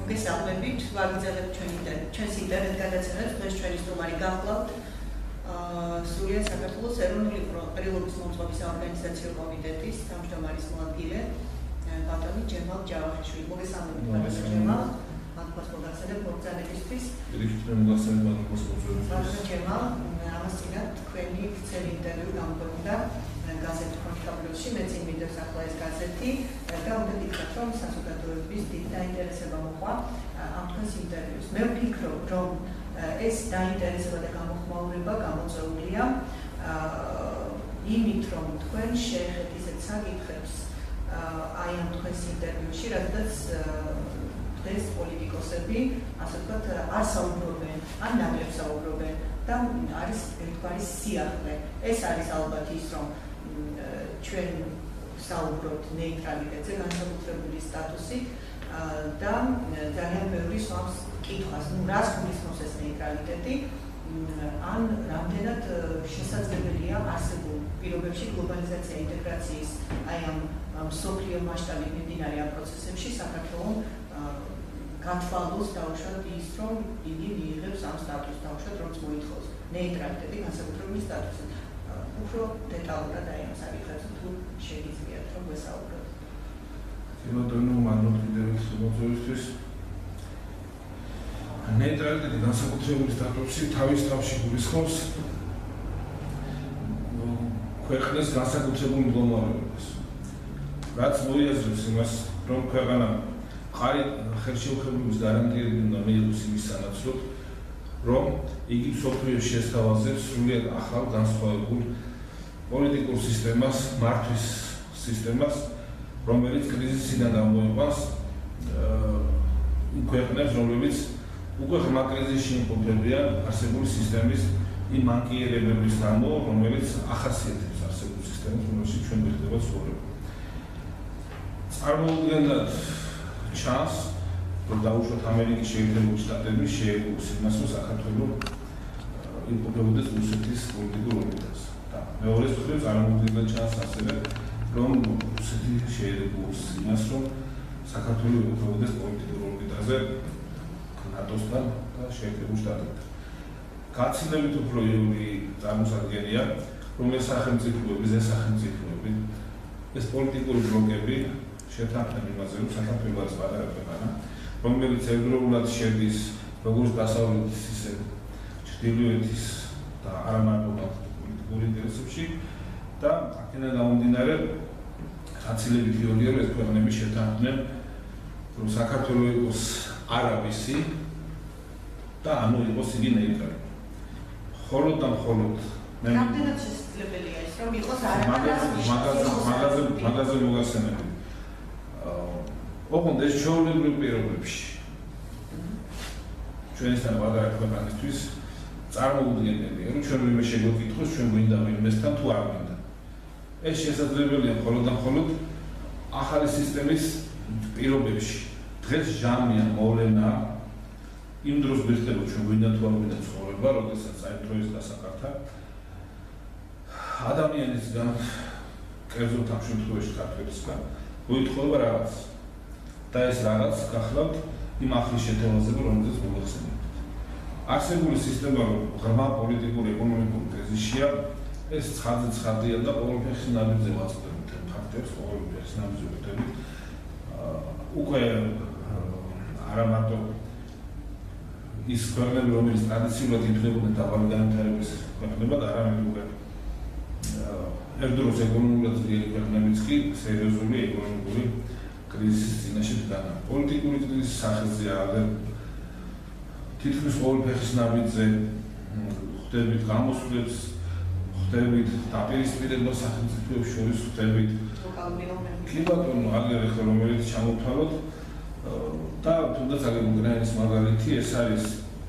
მოგესალმებით, ვაგრძელებთ ჩვენს ინტერნეტ გადაცემას, დღეს ჩვენი სტუმარი გახლავთ სრულიად საქართველოს ეროვნული ყრილობის მომწყობის ორგანიზაციო კომიტეტის თავმჯდომარის მოადგილე ბატონი ჯემალ ჯავახიშვილი. მოგესალმებით, ბატონო ჯემალ. მადლობა მოგახსენებთ მოგზაურობისთვის. ბატონო ჯემალ, ამას წინათ თქვენი ვრცელი ინტერვიუ გამოქვეყნდა გაზეთ ქრონიკა პლუსში, მეც იმედებს ახლა ეს გაზეთი და უნდა გითხრათ, რომ საზოგადოების დიდ დაინტერესება მოყვა ამ თქვენს ინტერვიუს. მე ვფიქრობ, რომ ეს დაინტერესება და გამოხმაურება გამოწვეულია იმით, რომ თქვენ შეეხეთ ისეთ საკითხებს აი ამ თქვენს ინტერვიუში, რადგან დღეს პოლიტიკოსები, ასე ვთქვათ, არ საუბრობენ, ან ნაკლებ საუბრობენ და არის ერთგვარი სიახლე. ეს არის ალბათ ის, რომ ჩვენ საუბრობთ ნეიტრალიტეტზე, განსაკუთრებული სტატუსით და ძალიან ბევრი სვამს კითხვას, რას გულისხმობს ეს ნეიტრალიტეტი, ან რამდენად შესაძლებელია არსებულ პირობებში გლობალიზაცია ინტეგრაციის აი ამ მსოფლიო მასშტაბით მიმდინარე ამ პროცესებში საქართველოს გათვალოს დაუშვათ ის, რომ იგი მიიღებს ამ სტატუსს, დაუშვათ რომც მოითხოვს ნეიტრალიტეტი განსაკუთრებული სტატუსით. უფრო დეტალურად აი ამ საკითხებზე თუ შეგიძლიათ რომ ვესაუბროთ. ბატონო, მადლობ კიდევ მოწვევისთვის. ნეიტრალიტეტი განსაკუთრებული სტატუსი თავის თავში გულისხმობს ქვეყნის განსაკუთრებულ მდგომარეობას. რაც მოიაზრებს იმას, რომ ქვეყანა მყარი ხელშეუხებლობის გარანტიები უნდა მიიღოს იმის სანაცვლოდ, რომ იგი მსოფლიოში ესთავაზებს სრულიად ახალ განსხვავებულ პოლიტიკურ სისტემას, მართვის სისტემას, რომელიც კრიზისიდან გამოიყვანს იმ ქვეყნებს, რომლებიც უკვე ღრმა კრიზისში იმყოფებიან არსებული სისტემის იმ მანკიერებების გამო, რომელიც ახასიათებს არსებულ სისტემას, რომელშიც ჩვენ გვხვდება ცხოვრება. წარმოუდგენლად ჩანს, რომ დაუშვათ ამერიკის შეერთებული შტატები შეეგუოს იმას, რომ საქართველოს იმყოფებოდეს რუსეთის პოლიტიკურ ორმიტაზე. და მეორეს მხრივ წარმოუდგენლად ჩანს ასევე, რომ რუსეთი შეეგუოს იმას, რომ საქართველოს იმყოფებოდეს პოლიტიკურ ორმიტაზე ნატოსთან და შეერთებულ შტატებთან. გაცილებით უფრო იური წარმოსადგენია, რომ ეს სახელმწიფოები, ეს პოლიტიკური ბლოკები შეთანხმდნენ იმაზე, რომ საქართველო არის პატარა ქვეყანა, რომელიც ევროპულად შედის როგორც დასავლეთის, ისე ჩრდილოეთის და არა მარტო პოლიტიკურ ინტერესებში და აქედან გამომდინარე გაცილებით იორია, რომ ეს ქვეყნები შეთანხმდნენ, რომ საქართველო იყოს არავისი და ანუ იყოს იგი ნეიტრალი. მხოლოდ და მხოლოდ რამდენად შესაძლებელია ის, რომ იყოს არავისი მაგაზე მოგახსენებთ. ოღონდ ეს ჩვეულებრივ პირობებში ჩვენისთან პატარა ქვეყანისთვის წარმოუდგენელია, რომ ჩვენ ვინმე შეგვეკითხოს, ჩვენ გვინდა ვინმესთან თუ არ გვინდა. ეს შესაძლებელია მხოლოდ და მხოლოდ ახალი სისტემის პირობებში. დღეს ჟამია მოვლენა იმ დროს გვიხდება ჩვენ გვინდა თუ არ გვინდა ცხოვრება, როდესაც აი დროის დასაკართა ადამიანისგან, კერძოდ ამ შემთხვევაში ქართველისგან მოითხოვება რაღაც. და ეს რაღაც გახლავთ იმ ახლის შეთანხმებაზე, რომელზეც მოგახსენებთ. არსებული სისტემა ღრმა პოლიტიკური ეკონომიკური კრიზისშია, ეს ცხადია და ყოველფერს ნაბიჯზე ვაწყდებით ფაქტებს, ყოველფერს ნაბიჯზე ვხვდებით. უკვე არა მარტო ის ქვეყნები, რომელიც ტრადიციულად ითვლებოდნენ დაბალი განვითარების ქვეყნებად, არამედ უკვე ერთდროს ეკონომიკურად ძლიერი ქვეყნებიც კი სერიოზული ეკონომიკური კრიზისის წინაშე დგანან. პოლიტიკური კრიზისის სახელზე აღარ თითქმის ყოველფერს ნაბიჯზე ხვდებით გამოსვლებს, ხვდებით დაპირისპირებას სახელმწიფოებს შორის, ხვდებით კი ბატონო, აგერ ახლა რომელიც ჩამოვთვალოთ და თუნდაც აგერ უკრაინის მაგალითი, ეს არის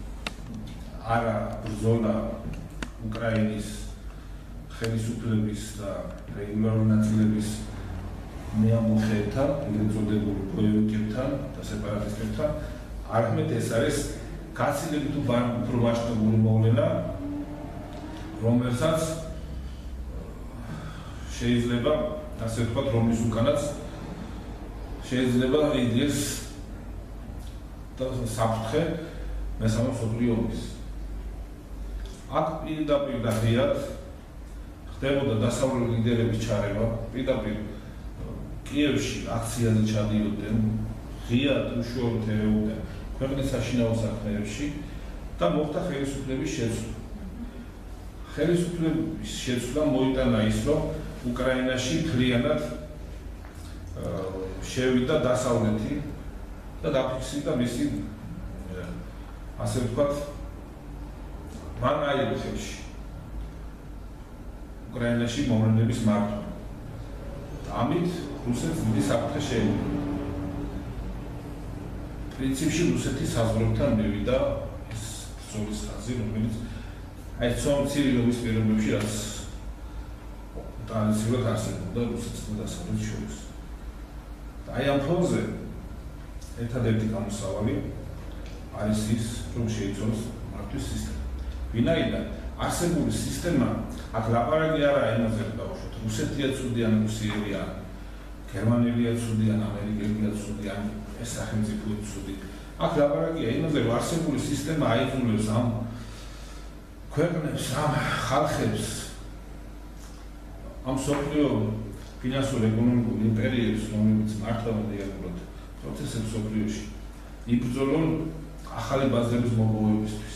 არა ბრძოლა უკრაინის ხელისუფლების და რეგულარული ნაწილების მეამბოხეებთან, ეგრეთ წოდებულ ბოევიკებთან და სეპარატისტებთან, არამედ ეს არის გაცილებით უფრო მასშტაბური მოვლენა, რომელსაც შეიძლება ასე ვთქვათ, რომლის უკანაც შეიძლება იდეს საფრთხე მესამე მსოფლიო ომის. აქ პირდაპირ და ღიად ხდებოდა დასავლური ლიდერების ჩარევა, პირდაპირ კიევში აქციაზე ჩადიოდნენ, ღიად უშუალოდ ერეოდნენ ქვეყნის საშინაო საქმეებში და მოხდა ხელისუფლების შეცვლა. ხელისუფლების შეცვლა მოიტანა ის, რომ უკრაინაში მთლიანად შევიდა დასავლეთი და დაფიქსირდა მისი ასე ვთქვათ მან აიღო ხელში უკრაინაში მოვლენების მართვა. ამით რუსეთს დიდი საფრთხე შეექმნა. პრინციპში რუსეთი საზღვრებთან მივიდა ეს ბრძოლის ხაზი, რომელიც აი ცნობილი ომის პირობებში რაც ტრადიციულად არსებობდა რუსეთს და დასავლეთს შორის. აი ამ ფონზე ერთადერთი გამოსავალი არის ის, რომ შეიცვალოს მართვის სისტემა. ვინაიდან არსებული სისტემა აქ ლაპარაკი არაა იმაზე, რომ დავუშვათ რუსეთია ცუდი ან რუსიელია, გერმანელია ცუდი ან ამერიკელია ცუდი ან ეს სახელმწიფოა ცუდი. აქ ლაპარაკია იმაზე, რომ არსებული სისტემა აიძულებს ამ ქვეყნებს, ამ ხალხებს, ამ მსოფლიო ფინანსურ-ეკონომიკურ იმპერიებს, რომლებიც მართავენ რეალურად პროცესებს მსოფლიოში, იბრძოლონ ახალი ბაზების მოპოვებისთვის.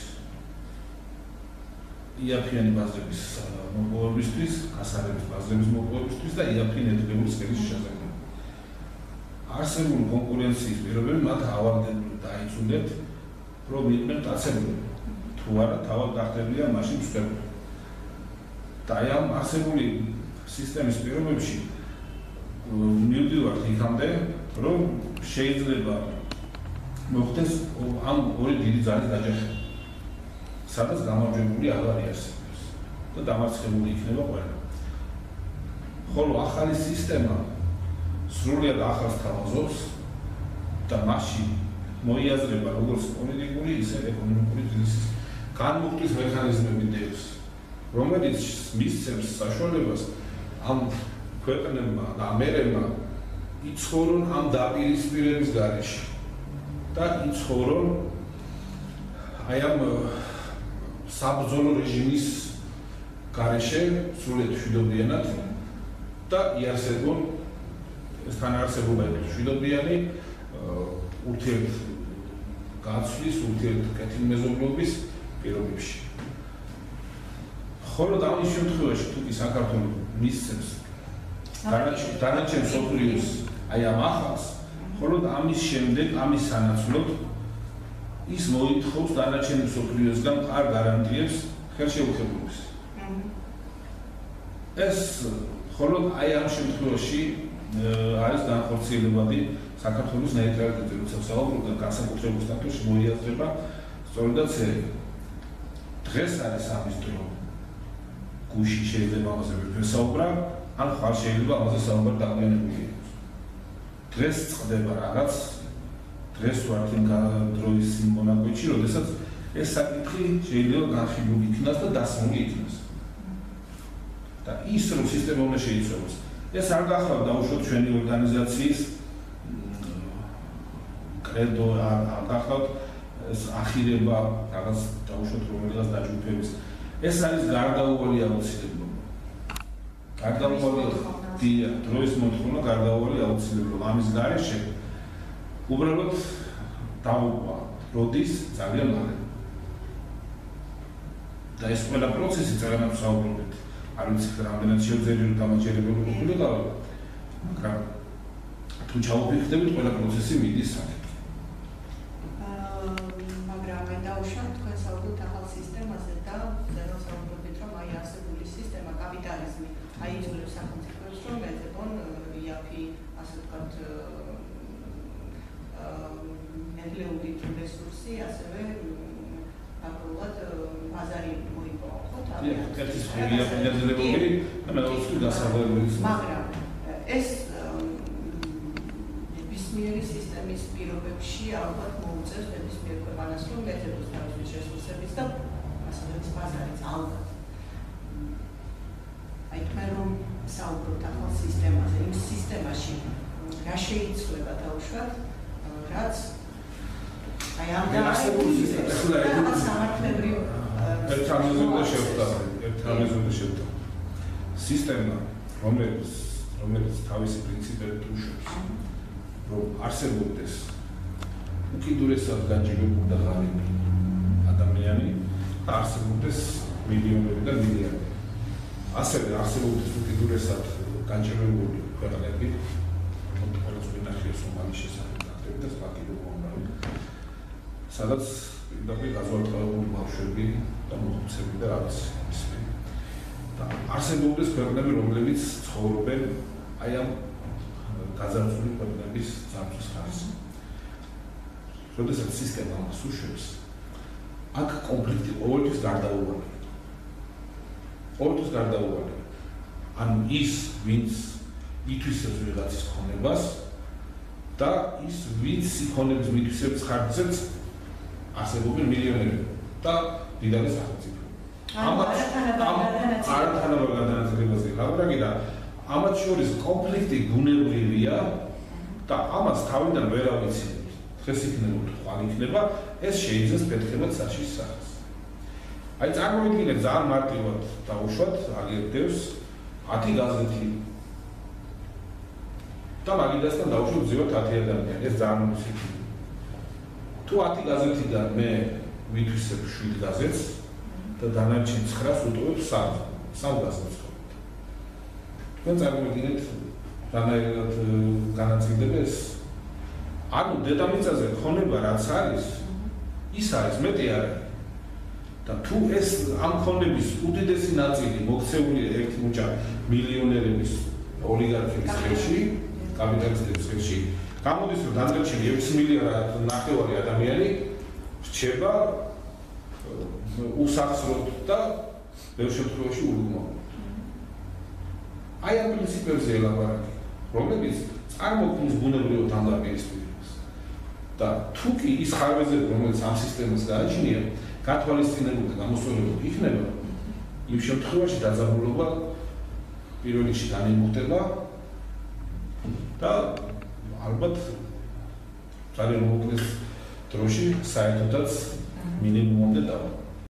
იაფიანი ბაზების მოპოვებისთვის, გასაღების ბაზების მოპოვებისთვის და იაფიანი ნედლეული სქერის შესაძლებლად. არსებული კონკურენციის პირობები მათ ავადდებენ და აიძულებთ, რომ იყვნენ მტაცებლები. თუ არა, თავად გახდებიან მაშინ მსხვერპლები. და აი ამ არსებული სისტემის პირობებში მივდივართ იქამდე, რომ შეიძლება მოხდეს ამ ორი დიდი ძალის დაჯახება. სადაც გამარჯვებული აღარ იარსებობს და დამარცხებული იქნება ყველა. ხოლო ახალი სისტემა სრულად ახალს თამაზობს და მასში მოიაზრება როგორც პოლიტიკური, ისე ეკონომიკური კრიზისის განმუხტვის მექანიზმები დევს, რომელიც მისცემს საშუალებას ამ ქვეყნებმა და ამერებმა იცხოვრონ ამ დაპირისპირების გარეშე და იცხოვრონ აი ამ საბრძოლო რეჟიმის გარეშე სრულად მშვიდობიანად და იარსებონ ეს თანაარსებობა მშვიდობიანი ურთიერთგაცვლის, ურთიერთკეთილმეზობლობის პირობებში. ხოლო ამის შემთხვევაში თუ კი საქართველო მისცემს დანარჩენ მსოფლიოს აი ამ ახალს, ხოლო ამის შემდეგ, ამის სანაცვლოდ ის მოითხოვს დანარჩენ მსოფლიოსგან მყარ გარანტიებს ხელშეუხებლობის. ეს ხოლო აი ამ შემთხვევაში არის განხორციელებადი საქართველოს ნეიტრალიტეტი, როცა საუბრობთ განსაკუთრებულ სტატუსში მოიაზრება სწორედაც დღეს არის ამის დრო. გუში შეიძლება ამაზე ვერ საუბრა, ან ხვალ შეიძლება ამაზე საუბარ დაგვიანებული იყოს. დღეს წყდება რაღაც, დღეს ვართ იმ დროის მონაკვეთში, როდესაც ეს საკითხი შეიძლება განხილული იქნას და დასმული იქნას. და ის რომ სისტემა უნდა შეიცვალოს. ეს არ გახლავთ დაუშვათ ჩვენი ორგანიზაციის კრედო, არ გახლავთ ეს ახირება რაღაც დაუშვათ რომელიღაც დაჯგუფების. ეს არის გარდაუვალი აუცილებლობა. გარდაუვალი დროის მოთხოვნა, გარდაუვალი აუცილებლობა. ამის გარეშე უბრალოდ დაუყვა როდის ძალიან მალე. და ეს ყველა პროცესი ძალიან საუბრობთ. არ ვიცი რამდენად შევძელი რომ დამაჯერებელი ყოფილიყავ, მაგრამ თუ ჩაუფიქრდებით ყველა პროცესი მიდის აქ. მაგრამ მე დავუშვათ თქვენ საუბრობთ ახალ სისტემაზე და ძალიან საუბრობთ რომ აი არსებული სისტემა კაპიტალიზმი აიძულებს სახელმწიფოებს რომ ეძებონ იაფი ასე ვთქვათ ნედლეული რესურსი ასევე აკრულად ბაზარი მოიპოვა ხო თავი ეს იაფინაზებები ამერიკული დასავლეთის მაგრამ ეს ნებისმიერი სისტემის პირობებში ალბათ მოუწევს ნებისმიერ ქვეყანას რომ ეძებოს თავის რესურსების და მასალების ბაზარიც ალბათ აი თქვენ რომ საუბრობთ ახალ სისტემაზე იმ სისტემაში რა შეიცვლება დაუშვათ რაც აი ამ რაღაც სამართლებრივ ერთმანეთზე შევხვდა სისტემა, რომელიც თავისი პრინციპებით უშვებს, რომ არსებობდეს უკიდურესად განჯილებული და ღარიბი ადამიანი და არსებობდეს მილიონები და მილიარდები. ასევე არსებობდეს უკიდურესად განჯილებული ქვეყნები, როგორც ვინახეთ სომალის შესახებ და სხვა კიდევ მომავალი, სადაც პირდაპირ გაზვარდებული ბავშვები და მოხუცები და რაღაც ისინი. და არსებობდეს ქვეყნები, რომლებიც ცხოვრობენ აი ამ გაზარდული ქვეყნების ძაბვის ხარჯზე. როდესაც სისტემა მას უშვებს, აქ კონფლიქტი ყოველთვის გარდაუვალია. ანუ ის, ვინც ითვისებს ვიღაცის ქონებას და ის, ვინც იქონების მითვისების ხარჯზეც არსებობენ მილიონები და დიდარი სახელმწიფო. არათანაბარ გადანაწილებაზე ლაპარაკი და ამათ შორის კონფლიქტი ბუნებრივია და ამას თავიდან ვერ ავიცინებთ. დღეს იქნება თუ ხვალ იქნება, ეს შეიძლება პეთხებად საშიშ სახეს. აი წარმოვიდგინეთ ძალიან მარტივად დავუშვათ აგერდევს 10 გაზეთი და მაგიდასთან დავუშვათ ზივოთ 10 ადამიანი, ეს ძალიან მუსიკია. თუ 10 გაზეთიდან მე ვითვისებ 7 გაზეთს და დანარჩენ 9-ს ვუტოვებ 3 გაზეთს. თქვენ წარმოვიდგინეთ რანაირად განაწილდება ეს. ანუ დედამიწაზე ქონება რაც არის, ის არის მეტი არ არის. და თუ ეს ამ ქონების უდიდესი ნაწილი მოქცეულია ერთი მუჭა მილიონერების ოლიგარქების ხელში, კაპიტალისტების ხელში, გამოდის რომ დანარჩენი 6 მილიარდ ნახევარი ადამიანი რჩება უსახსროდ და ბევრ შემთხვევაში ულგმობ. აი ამ პრინციპებზე ელაპარაკი, რომლებიც წარმოქმნის ბუნებრივად ამ დაპირისპირებას. და თუ კი ის ხარვეზები, რომელიც ამ სისტემას გააჩნია, გათვალისწინებულ და გამოსწორებულ იქნება, იმ შემთხვევაში დაძაბულობა პირველ რიგში განიმუხტება და ალბათ ძალიან მოკლეს დროში საერთოდაც მინიმუმამდე დავა.